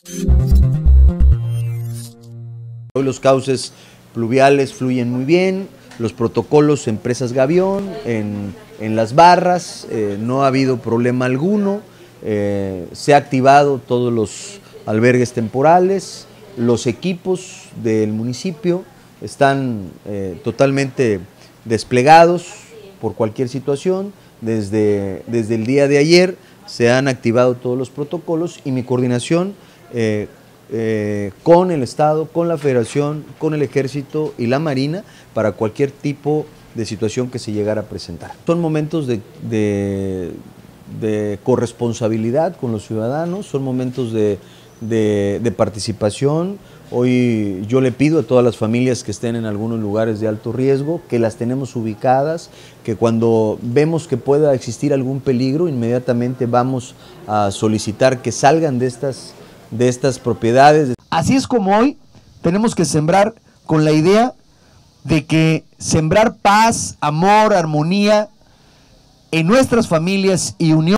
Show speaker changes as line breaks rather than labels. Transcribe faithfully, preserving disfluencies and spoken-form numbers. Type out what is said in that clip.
Hoy los cauces pluviales fluyen muy bien, los protocolos en Presas Gavión, en, en las barras, eh, no ha habido problema alguno, eh, se ha activado todos los albergues temporales, los equipos del municipio están eh, totalmente desplegados por cualquier situación. Desde, desde el día de ayer se han activado todos los protocolos y mi coordinación eh, eh, con el Estado, con la Federación, con el Ejército y la Marina para cualquier tipo de situación que se llegara a presentar. Son momentos de, de, de corresponsabilidad con los ciudadanos, son momentos de, de, de participación. Hoy yo le pido a todas las familias que estén en algunos lugares de alto riesgo, que las tenemos ubicadas, que cuando vemos que pueda existir algún peligro, inmediatamente vamos a solicitar que salgan de estas, de estas propiedades.
Así es como hoy tenemos que sembrar con la idea de que sembrar paz, amor, armonía en nuestras familias y unión.